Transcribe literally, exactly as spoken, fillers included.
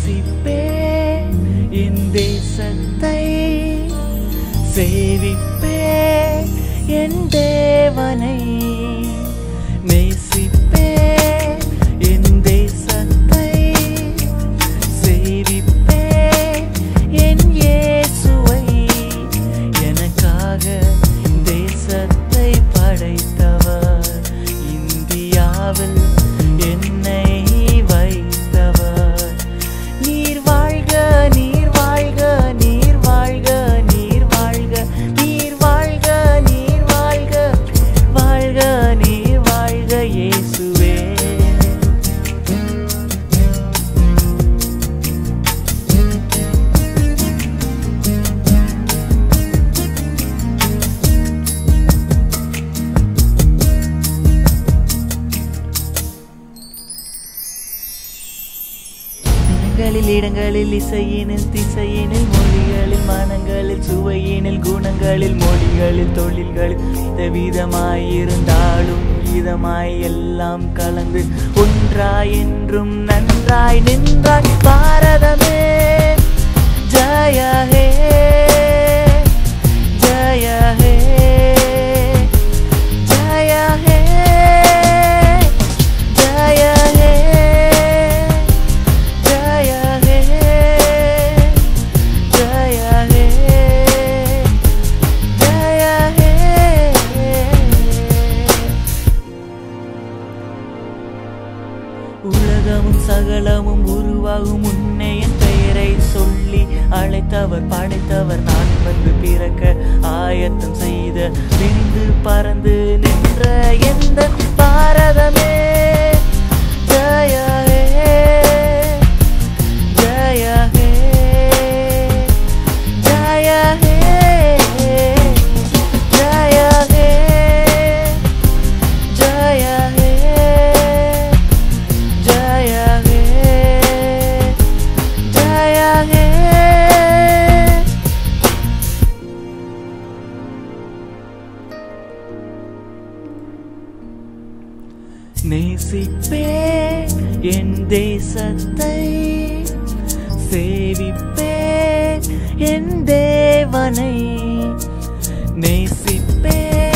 நேசிப்பே என் தேசத்தை, சேவிப்பே என் தேவனை. நேசிப்பே என் தேசத்தை, சேவிப்பே என் இயேசுவை. எனக்காக தேசத்தை படைத்தவர், இந்தியாவில் என்னை வைத்தவர். நீர் வாழ்க, நீர் வாழ்க, நீர் வாழ்க, நீர் வாழ்க, நீர் வாழ்க, நீர் வாழ்க, வாழ்க, நீர் வாழ்க இயேசுவே. இடங்களில் இடங்களில் இசையினில் திசையினில் மொழிகளில் மனங்களில் சுவையினில் குணங்களில் மொழிகளில் தொழில்களில் விதவிதமாயிருந்தாலும் விதமாய் எல்லாம் கலந்து ஒன்றாய் என்றும் நன்றாய் நின்றாய் பாரதமே. ஜய ஹே ஜய ஹே ஜய ஹே ஜய ஹே ஜய ஹே ஜய ஹே ஜய ஹே. உலகமும் சகலமும் உருவாகும் உன்னை என் பெயரை சொல்லி அழைத்தவர் படைத்தவர். நான் வந்து பிறக்க ஆயத்தம் செய்த விரிந்து பறந்து நின்ற எந்த பாரதமே. ஜய ஹே ஜய ஹே ஜய ஹே ஜய ஹே ஜய ஹே ஜய ஹே ஜய ஹே. நேசிப்பே என் தேசத்தை, சேவிப்பே என் தேவனை. நேசிப்பே